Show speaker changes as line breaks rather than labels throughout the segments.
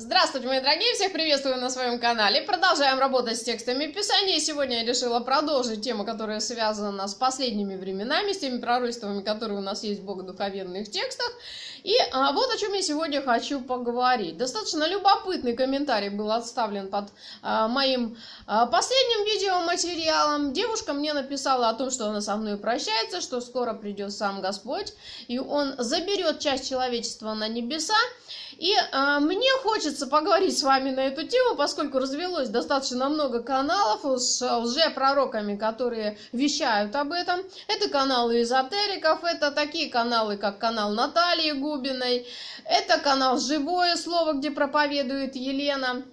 Здравствуйте, мои дорогие! Всех приветствую на своем канале. Продолжаем работать с текстами Писания. Сегодня я решила продолжить тему, которая связана с последними временами, с теми пророчествами, которые у нас есть в богодухновенных текстах. И вот о чем я сегодня хочу поговорить. Достаточно любопытный комментарий был оставлен под моим последним видеоматериалом. Девушка мне написала о том, что она со мной прощается, что скоро придет сам Господь, и Он заберет часть человечества на небеса. И мне хочется поговорить с вами на эту тему, поскольку развелось достаточно много каналов с лжепророками, которые вещают об этом. Это каналы эзотериков, это такие каналы, как канал Натальи Губиной, это канал «Живое слово», где проповедует Елена.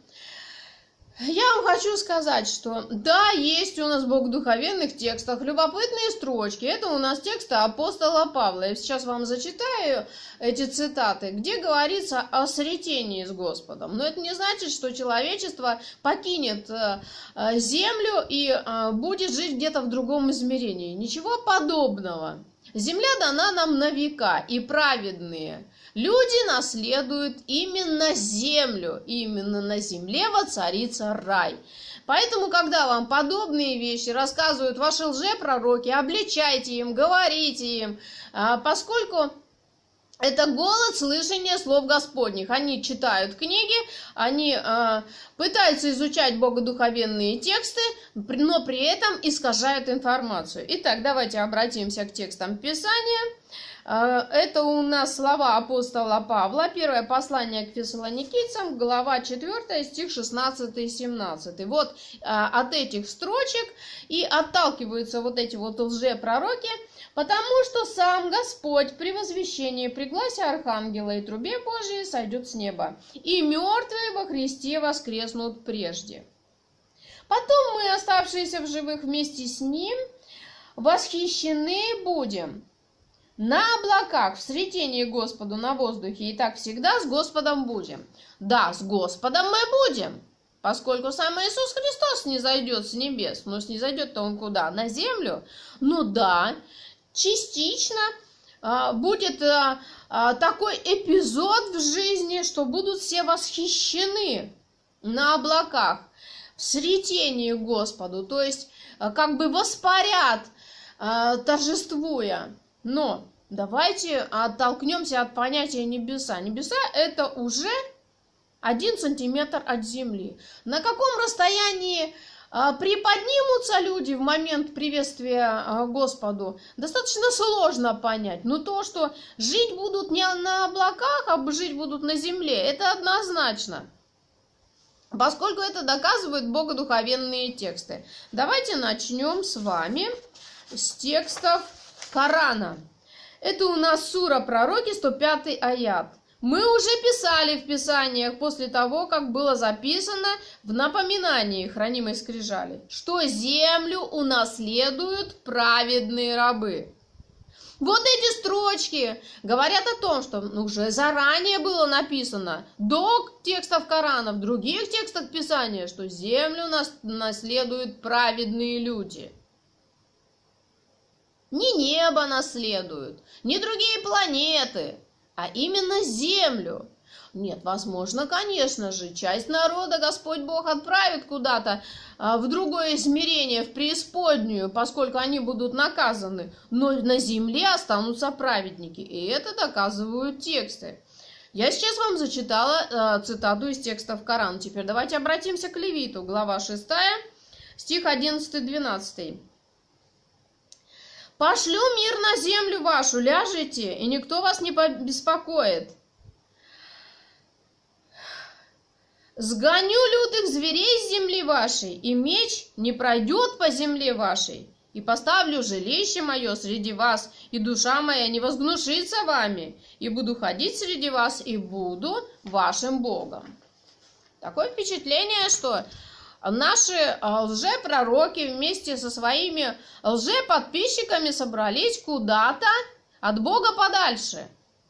Я вам хочу сказать, что да, есть у нас в богодухновенных текстах любопытные строчки. Это у нас тексты апостола Павла. Я сейчас вам зачитаю эти цитаты, где говорится о сретении с Господом. Но это не значит, что человечество покинет землю и будет жить где-то в другом измерении. Ничего подобного. Земля дана нам на века, и праведные люди наследуют именно землю, и именно на земле воцарится рай. Поэтому, когда вам подобные вещи рассказывают ваши лжепророки, обличайте им, говорите им, поскольку это голод слышания слов Господних. Они читают книги, они пытаются изучать богодухновенные тексты, но при этом искажают информацию. Итак, давайте обратимся к текстам Писания. Это у нас слова апостола Павла, первое послание к фессалоникийцам, глава 4, стих 16-17. Вот от этих строчек и отталкиваются вот эти вот лжепророки, потому что сам Господь при возвещении, при гласе архангела и трубе Божией сойдет с неба, и мертвые во Христе воскреснут прежде. Потом мы, оставшиеся в живых вместе с Ним, восхищены будем на облаках в сретении Господу на воздухе, и так всегда с Господом будем. Да, с Господом мы будем, поскольку сам Иисус Христос снизойдет с небес. Но снизойдет-то Он куда? На землю? Ну да, частично будет такой эпизод в жизни, что будут все восхищены на облаках в сретении Господу, то есть как бы воспарят, торжествуя. Но давайте оттолкнемся от понятия небеса. Небеса – это уже 1 сантиметр от земли. На каком расстоянии приподнимутся люди в момент приветствия Господу, достаточно сложно понять. Но то, что жить будут не на облаках, а жить будут на земле, это однозначно. Поскольку это доказывают богодухновенные тексты. Давайте начнем с вами с текстов Корана. Это у нас сура Пророки, 105 аят. Мы уже писали в Писаниях после того, как было записано в напоминании хранимой скрижали, что землю унаследуют праведные рабы. Вот эти строчки говорят о том, что уже заранее было написано до текстов Корана, в других текстах Писания, что землю наследуют праведные люди. Не небо наследуют, не другие планеты, а именно землю. Нет, возможно, конечно же, часть народа Господь Бог отправит куда-то в другое измерение, в преисподнюю, поскольку они будут наказаны. Но на земле останутся праведники, и это доказывают тексты. Я сейчас вам зачитала цитату из текстов Корана. Теперь давайте обратимся к Левиту, глава 6, стих 11-12. «Пошлю мир на землю вашу, ляжете, и никто вас не побеспокоит. Сгоню лютых зверей с земли вашей, и меч не пройдет по земле вашей. И поставлю жилище мое среди вас, и душа моя не возгнушится вами, и буду ходить среди вас, и буду вашим Богом». Такое впечатление, что наши лжепророки вместе со своими лжеподписчиками собрались куда-то от Бога подальше.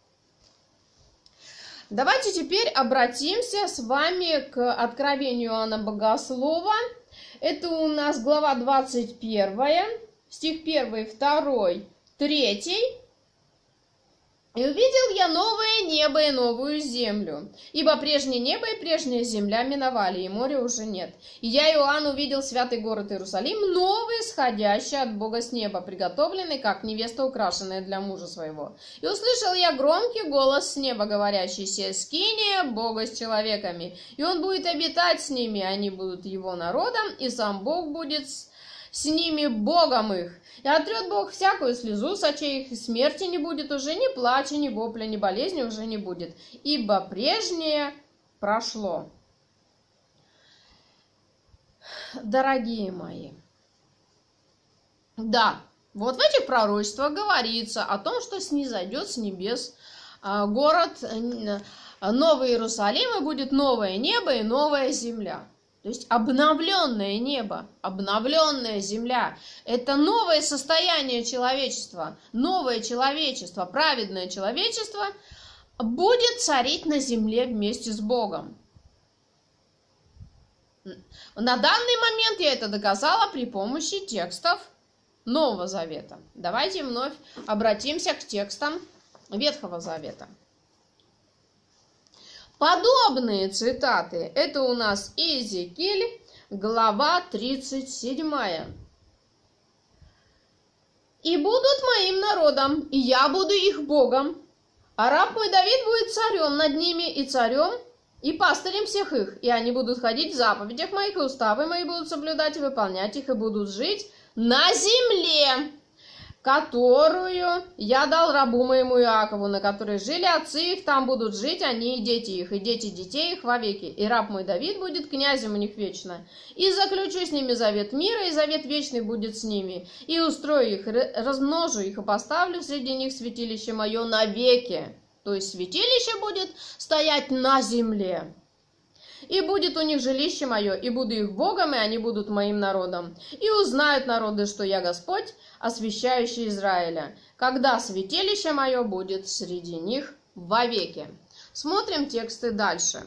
Давайте теперь обратимся с вами к Откровению Иоанна Богослова. Это у нас глава 21, стих 1, 2, 3. И увидел я новое небо и новую землю, ибо прежнее небо и прежняя земля миновали, и моря уже нет. И я, Иоанн, увидел святый город Иерусалим, новый, сходящий от Бога с неба, приготовленный, как невеста, украшенная для мужа своего. И услышал я громкий голос с неба, говорящий: «Се скиния Бога с человеками, и он будет обитать с ними, они будут его народом, и сам Бог будет с ними Богом их. И отрет Бог всякую слезу с очей их, и смерти не будет уже, ни плача, ни вопля, ни болезни уже не будет, ибо прежнее прошло». Дорогие мои, да, вот в этих пророчествах говорится о том, что снизойдет с небес город Новый Иерусалим, и будет новое небо и новая земля. То есть обновленное небо, обновленная земля – это новое состояние человечества, новое человечество, праведное человечество будет царить на земле вместе с Богом. На данный момент я это доказала при помощи текстов Нового Завета. Давайте вновь обратимся к текстам Ветхого Завета. Подобные цитаты – это у нас Иезекииль, глава 37. «И будут моим народом, и я буду их Богом, а раб мой Давид будет царем над ними, и царем, и пастырем всех их, и они будут ходить в заповедях моих, и уставы мои будут соблюдать и выполнять их, и будут жить на земле, которую я дал рабу моему Иакову, на которой жили отцы их, там будут жить они и дети их, и дети детей их вовеки. И раб мой Давид будет князем у них вечно. И заключу с ними завет мира, и завет вечный будет с ними. И устрою их, размножу их, и поставлю среди них святилище мое навеки». То есть святилище будет стоять на земле. «И будет у них жилище мое, и буду их Богом, и они будут моим народом. И узнают народы, что я Господь, освящающий Израиля, когда святилище мое будет среди них вовеки». Смотрим тексты дальше.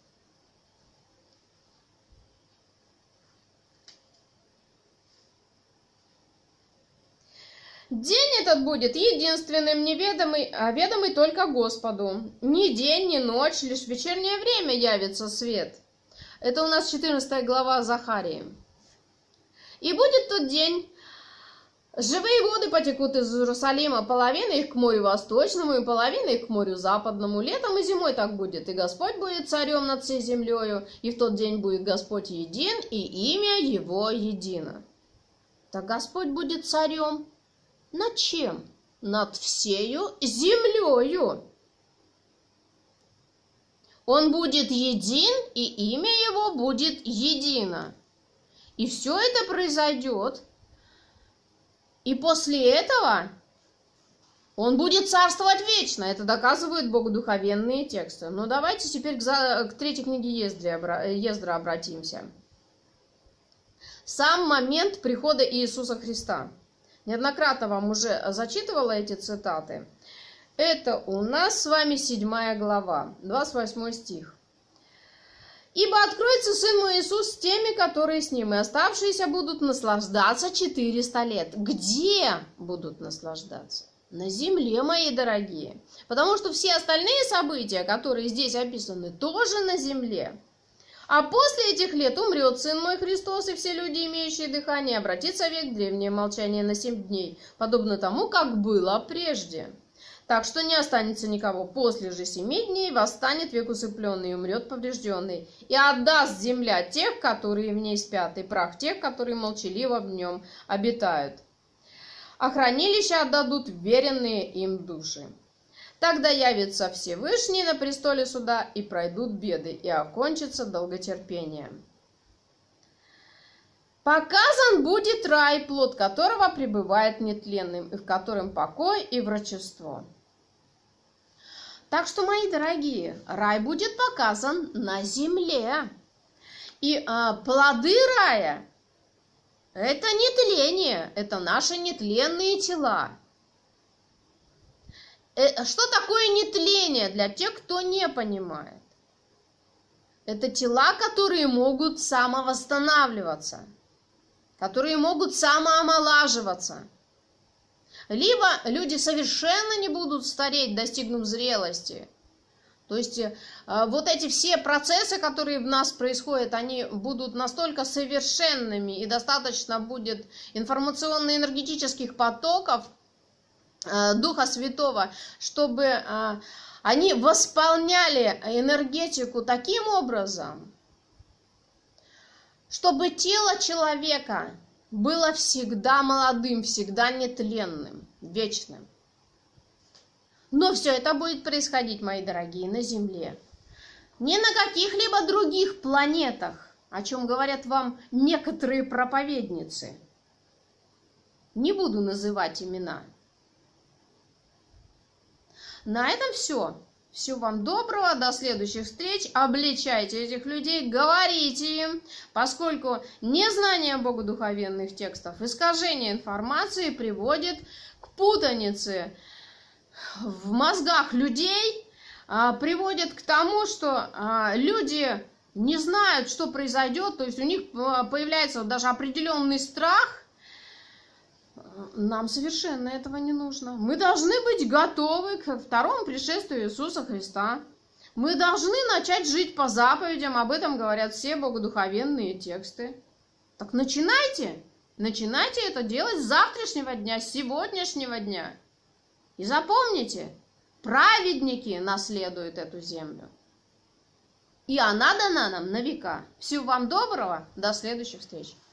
«День этот будет единственным, неведомый, а ведомый только Господу. Ни день, ни ночь, лишь в вечернее время явится свет». Это у нас 14 глава Захарии. «И будет тот день, живые воды потекут из Иерусалима, половина их к морю восточному, и половина их к морю западному. Летом и зимой так будет. И Господь будет царем над всей землею, и в тот день будет Господь един, и имя его едино». Так Господь будет царем над чем? Над всею землею. Он будет един, и имя его будет едино. И все это произойдет. И после этого он будет царствовать вечно. Это доказывают богодуховенные тексты. Но давайте теперь к третьей книге Ездра обратимся. Сам момент прихода Иисуса Христа. Неоднократно вам уже зачитывала эти цитаты. Это у нас с вами 7 глава, 28 стих. «Ибо откроется Сын мой Иисус с теми, которые с Ним, и оставшиеся будут наслаждаться 400 лет». Где будут наслаждаться? На земле, мои дорогие. Потому что все остальные события, которые здесь описаны, тоже на земле. «А после этих лет умрет Сын мой Христос, и все люди, имеющие дыхание, обратится век в древнее молчание на 7 дней, подобно тому, как было прежде. Так что не останется никого. После же 7 дней восстанет век усыпленный и умрет поврежденный. И отдаст земля тех, которые в ней спят, и прах тех, которые молчаливо в нем обитают. А хранилище отдадут веренные им души. Тогда явится Всевышний на престоле суда, и пройдут беды, и окончится долготерпение. Показан будет рай, плод которого пребывает нетленным, и в котором покой и врачество». Так что, мои дорогие, рай будет показан на земле. И плоды рая – это нетление, это наши нетленные тела. Что такое нетление для тех, кто не понимает? Это тела, которые могут самовосстанавливаться, которые могут самоомолаживаться, либо люди совершенно не будут стареть, достигнув зрелости. То есть вот эти все процессы, которые в нас происходят, они будут настолько совершенными, и достаточно будет информационно-энергетических потоков Духа Святого, чтобы они восполняли энергетику таким образом, чтобы тело человека было всегда молодым, всегда нетленным, вечным. Но все это будет происходить, мои дорогие, на Земле. Не на каких-либо других планетах, о чем говорят вам некоторые проповедницы. Не буду называть имена. На этом все. Всего вам доброго, до следующих встреч. Обличайте этих людей, говорите им, поскольку незнание богодуховенных текстов, искажение информации приводит к путанице в мозгах людей, приводит к тому, что люди не знают, что произойдет, то есть у них появляется даже определенный страх. Нам совершенно этого не нужно. Мы должны быть готовы к второму пришествию Иисуса Христа. Мы должны начать жить по заповедям, об этом говорят все богодуховенные тексты. Так начинайте это делать с завтрашнего дня, с сегодняшнего дня. И запомните, праведники наследуют эту землю. И она дана нам на века. Всего вам доброго, до следующих встреч.